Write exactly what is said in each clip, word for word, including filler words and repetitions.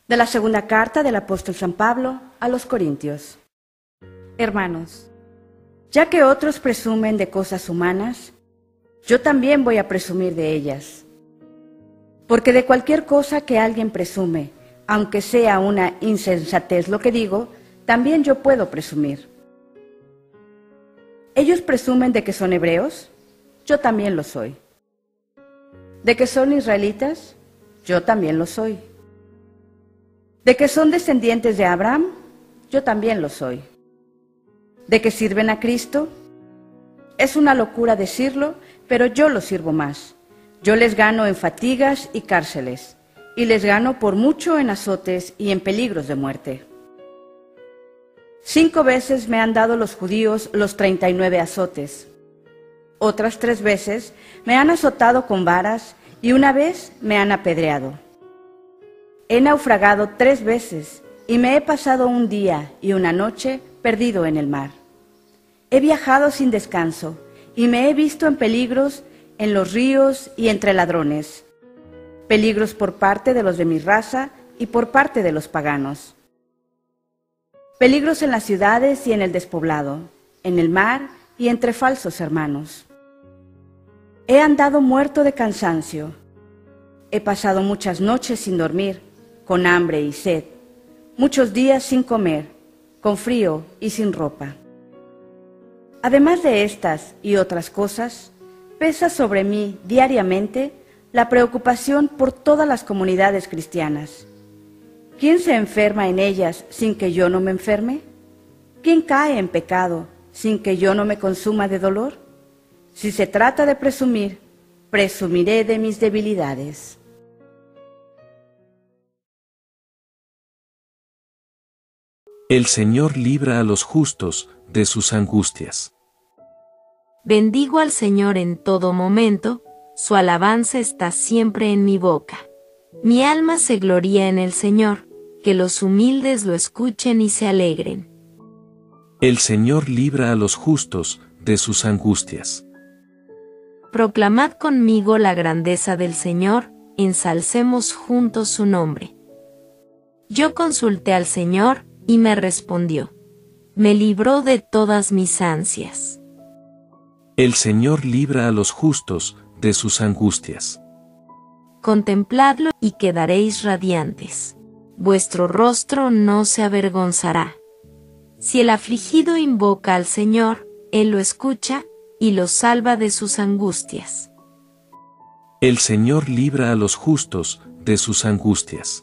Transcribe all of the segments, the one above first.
De la segunda carta del apóstol San Pablo a los Corintios. Hermanos, ya que otros presumen de cosas humanas, yo también voy a presumir de ellas. Porque de cualquier cosa que alguien presume, aunque sea una insensatez lo que digo, también yo puedo presumir. Ellos presumen de que son hebreos, yo también lo soy. De que son israelitas, yo también lo soy. De que son descendientes de Abraham, yo también lo soy. De que sirven a Cristo, es una locura decirlo, pero yo lo sirvo más. Yo les gano en fatigas y cárceles, y les gano por mucho en azotes y en peligros de muerte. Cinco veces me han dado los judíos los treinta y nueve azotes. Otras tres veces me han azotado con varas y una vez me han apedreado. He naufragado tres veces y me he pasado un día y una noche perdido en el mar. He viajado sin descanso y me he visto en peligros en los ríos y entre ladrones, peligros por parte de los de mi raza y por parte de los paganos, peligros en las ciudades y en el despoblado, en el mar y entre falsos hermanos. He andado muerto de cansancio, he pasado muchas noches sin dormir, con hambre y sed, muchos días sin comer, con frío y sin ropa. Además de estas y otras cosas, pesa sobre mí diariamente la preocupación por todas las comunidades cristianas. ¿Quién se enferma en ellas sin que yo no me enferme? ¿Quién cae en pecado sin que yo no me consuma de dolor? Si se trata de presumir, presumiré de mis debilidades. El Señor libra a los justos de sus angustias. Bendigo al Señor en todo momento, su alabanza está siempre en mi boca. Mi alma se gloría en el Señor, que los humildes lo escuchen y se alegren. El Señor libra a los justos de sus angustias. Proclamad conmigo la grandeza del Señor, ensalcemos juntos su nombre. Yo consulté al Señor, y me respondió. Me libró de todas mis ansias. El Señor libra a los justos de sus angustias. Contempladlo y quedaréis radiantes. Vuestro rostro no se avergonzará. Si el afligido invoca al Señor, Él lo escucha y lo salva de sus angustias. El Señor libra a los justos de sus angustias.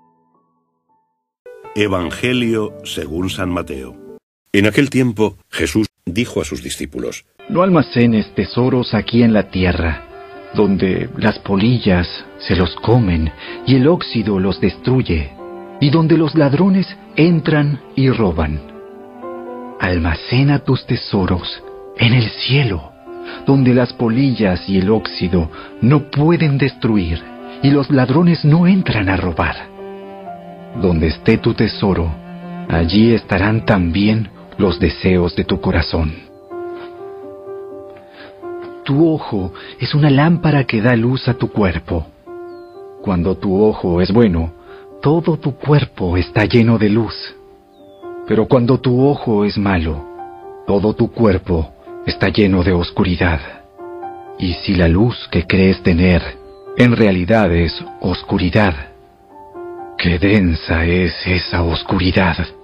Evangelio según San Mateo. En aquel tiempo, Jesús dijo a sus discípulos: No almacenes tesoros aquí en la tierra, donde las polillas se los comen y el óxido los destruye, y donde los ladrones entran y roban. Almacena tus tesoros en el cielo, donde las polillas y el óxido no pueden destruir, y los ladrones no entran a robar. Donde esté tu tesoro, allí estarán también los deseos de tu corazón. Tu ojo es una lámpara que da luz a tu cuerpo. Cuando tu ojo es bueno, todo tu cuerpo está lleno de luz. Pero cuando tu ojo es malo, todo tu cuerpo está lleno de oscuridad. Y si la luz que crees tener en realidad es oscuridad, ¡qué densa es esa oscuridad!